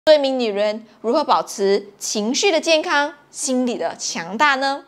做一名女人，如何保持情绪的健康、心理的强大呢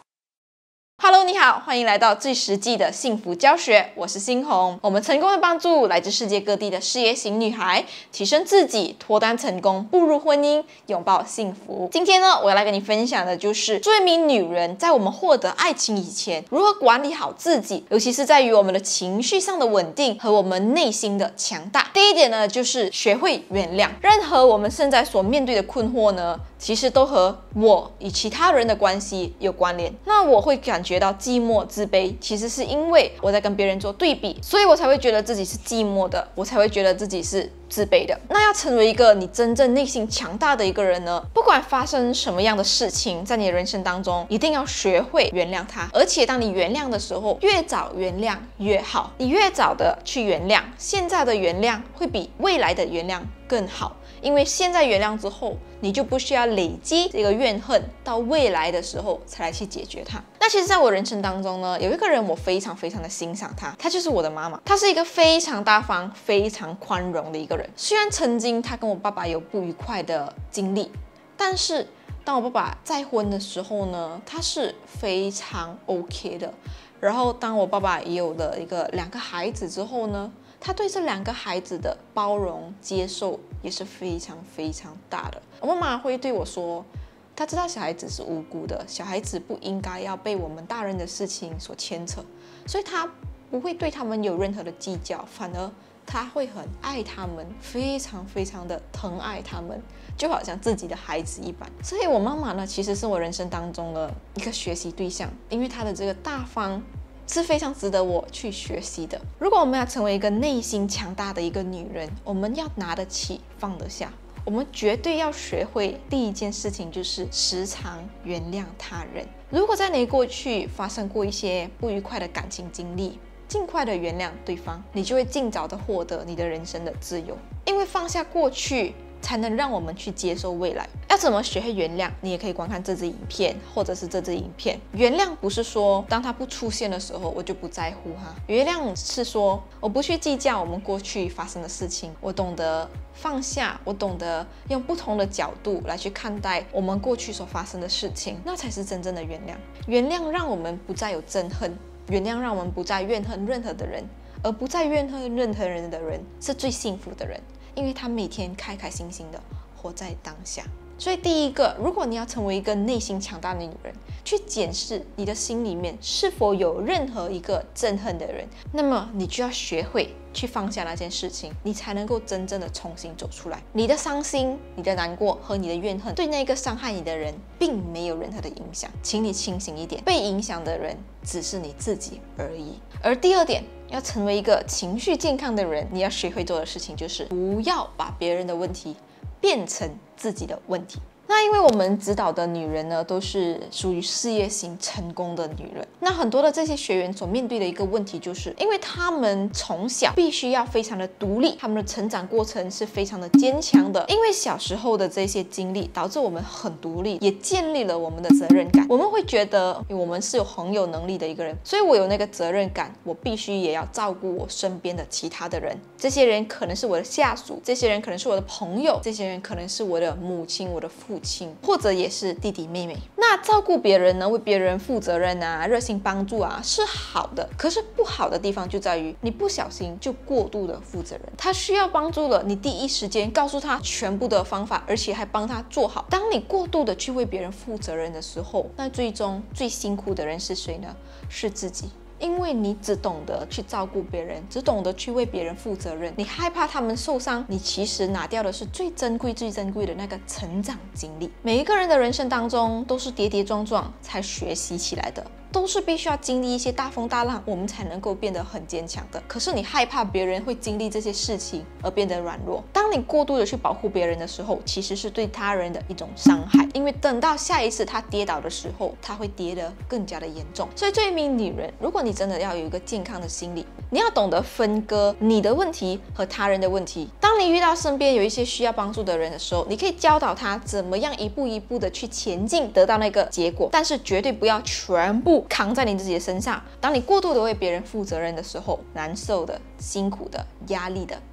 ？Hello， 你好，欢迎来到最实际的幸福教学，我是欣红。我们成功的帮助来自世界各地的事业型女孩，提升自己，脱单成功，步入婚姻，拥抱幸福。今天呢，我要来跟你分享的就是做一名女人，在我们获得爱情以前，如何管理好自己，尤其是在于我们的情绪上的稳定和我们内心的强大。第一点呢，就是学会原谅。任何我们现在所面对的困惑呢，其实都和我与其他人的关系有关联。那我会感觉到寂寞、自卑，其实是因为我在跟别人做对比，所以我才会觉得自己是寂寞的，我才会觉得自己是自卑的。那要成为一个你真正内心强大的一个人呢，不管发生什么样的事情，在你的人生当中，一定要学会原谅它。而且当你原谅的时候，越早原谅越好。你越早的去原谅，现在的原谅会比未来的原谅更好。因为现在原谅之后，你就不需要累积这个怨恨，到未来的时候才来去解决它。那其实在我人生当中呢，有一个人我非常的欣赏她就是我的妈妈。她是一个非常大方、非常宽容的一个人。虽然曾经她跟我爸爸有不愉快的经历，但是当我爸爸再婚的时候呢，她是非常 OK 的。然后当我爸爸也有了两个孩子之后呢，他对这两个孩子的包容接受也是非常大的。我妈妈会对我说，她知道小孩子是无辜的，小孩子不应该要被我们大人的事情所牵扯，所以她不会对他们有任何的计较，反而她会很爱他们，非常的疼爱他们，就好像自己的孩子一般。所以我妈妈呢，其实是我人生当中的一个学习对象，因为她的这个大方是非常值得我去学习的。如果我们要成为一个内心强大的一个女人，我们要拿得起放得下，我们绝对要学会第一件事情就是时常原谅他人。如果在你过去发生过一些不愉快的感情经历，尽快的原谅对方，你就会尽早的获得你的人生的自由。因为放下过去，才能让我们去接受未来。要怎么学会原谅？你也可以观看这支影片，或者是这支影片。原谅不是说当他不出现的时候我就不在乎哈，原谅是说我不去计较我们过去发生的事情，我懂得放下，我懂得用不同的角度来去看待我们过去所发生的事情，那才是真正的原谅。原谅让我们不再有憎恨，原谅让我们不再怨恨任何的人，而不再怨恨任何人的人是最幸福的人，因为他每天开心的活在当下。所以第一个，如果你要成为一个内心强大的女人，去检视你的心里面是否有任何一个憎恨的人，那么你就要学会去放下那件事情，你才能够真正的重新走出来。你的伤心、你的难过和你的怨恨对那个伤害你的人并没有任何的影响，请你清醒一点，被影响的人只是你自己而已。而第二点，要成为一个情绪健康的人，你要学会做的事情就是不要把别人的问题变成自己的问题。那因为我们指导的女人呢，都是属于事业型成功的女人。那很多的这些学员所面对的一个问题，就是因为她们从小必须要非常的独立，她们的成长过程是非常的坚强的。因为小时候的这些经历，导致我们很独立，也建立了我们的责任感。我们会觉得我们是很有能力的一个人，所以我有那个责任感，我必须也要照顾我身边的其他的人。这些人可能是我的下属，这些人可能是我的朋友，这些人可能是我的母亲、我的父亲，或者也是弟弟妹妹。那照顾别人呢，为别人负责任啊，热心帮助啊，是好的。可是不好的地方就在于你不小心就过度的负责任。他需要帮助了，你第一时间告诉他全部的方法，而且还帮他做好。当你过度的去为别人负责任的时候，那最终最辛苦的人是谁呢？是自己。因为你只懂得去照顾别人，只懂得去为别人负责任，你害怕他们受伤，你其实拿掉的是最珍贵的那个成长经历。每一个人的人生当中都是跌跌撞撞才学习起来的，都是必须要经历一些大风大浪，我们才能够变得很坚强的。可是你害怕别人会经历这些事情而变得软弱，当你过度的去保护别人的时候，其实是对他人的一种伤害，因为等到下一次他跌倒的时候，他会跌得更加的严重。所以做一名女人，如果你真的要有一个健康的心理，你要懂得分割你的问题和他人的问题。当你遇到身边有一些需要帮助的人的时候，你可以教导他怎么样一步一步的去前进，得到那个结果，但是绝对不要全部扛在你自己的身上。当你过度的为别人负责任的时候，难受的、辛苦的、压力的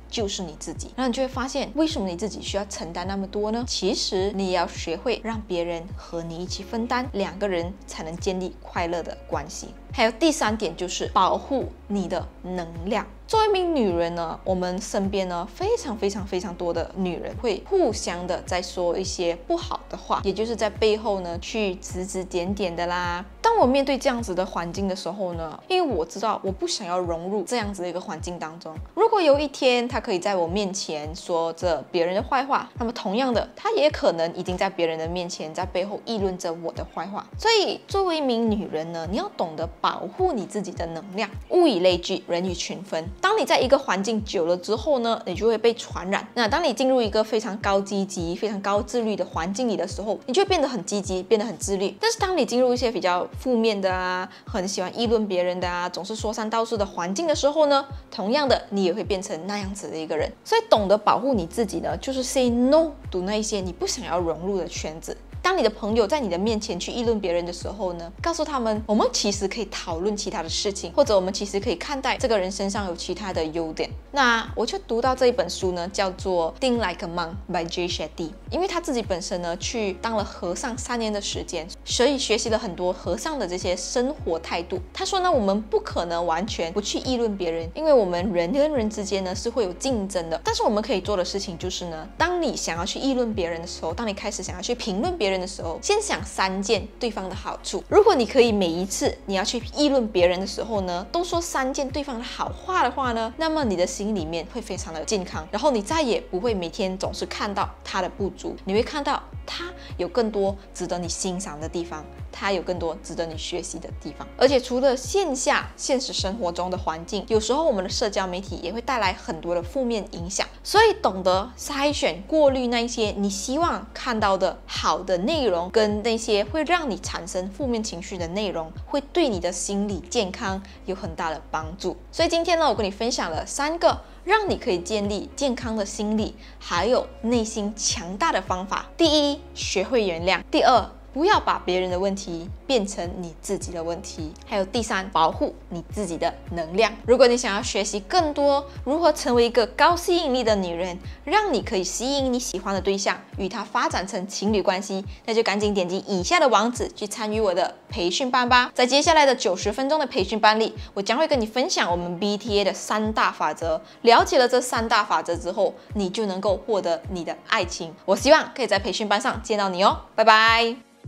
就是你自己。然后你就会发现，为什么你自己需要承担那么多呢？其实你也要学会让别人和你一起分担，两个人才能建立快乐的关系。还有第3点就是保护你的能量。作为一名女人呢，我们身边呢非常多的女人会互相的在说一些不好的话，也就是在背后呢去指指点点的啦。当我面对这样子的环境的时候呢，因为我知道我不想要融入这样子的一个环境当中。如果有一天他可以在我面前说着别人的坏话，那么同样的，他也可能已经在别人的面前在背后议论着我的坏话。所以作为一名女人呢，你要懂得保护你自己的能量。物以类聚，人以群分。当你在一个环境久了之后呢，你就会被传染。那当你进入一个非常高积极、非常高自律的环境里的时候，你就会变得很积极，变得很自律。但是当你进入一些比较负面的啊，很喜欢议论别人的啊，总是说三道四的环境的时候呢，同样的你也会变成那样子的一个人。所以懂得保护你自己呢，就是 say no to 那一些你不想要融入的圈子。当你的朋友在你的面前去议论别人的时候呢，告诉他们，我们其实可以讨论其他的事情，或者我们其实可以看待这个人身上有其他的优点。那我就读到这一本书呢，叫做《Think Like a Monk》by Jay Shetty。因为他自己本身呢去当了和尚3年的时间，所以学习了很多和尚的这些生活态度。他说呢，我们不可能完全不去议论别人，因为我们人跟人之间呢是会有竞争的。但是我们可以做的事情就是呢，当你想要去议论别人的时候，当你开始想要去评论别人的时候，先想3件对方的好处。如果你可以每一次你要去议论别人的时候呢，都说3件对方的好话的话呢，那么你的心里面会非常的健康，然后你再也不会每天总是看到他的不足，你会看到他有更多值得你欣赏的地方，他有更多值得你学习的地方。而且除了线下现实生活中的环境，有时候我们的社交媒体也会带来很多的负面影响，所以懂得筛选过滤那一些你希望看到的好的内容，跟那些会让你产生负面情绪的内容，会对你的心理健康有很大的帮助。所以今天呢，我跟你分享了3个让你可以建立健康的心理还有内心强大的方法。第一，学会原谅；第2，不要把别人的问题变成你自己的问题；还有第3，保护你自己的能量。如果你想要学习更多如何成为一个高吸引力的女人，让你可以吸引你喜欢的对象，与他发展成情侣关系，那就赶紧点击以下的网址去参与我的培训班吧。在接下来的90分钟的培训班里，我将会跟你分享我们 BTA 的3大法则。了解了这3大法则之后，你就能够获得你的爱情。我希望可以在培训班上见到你哦，拜拜。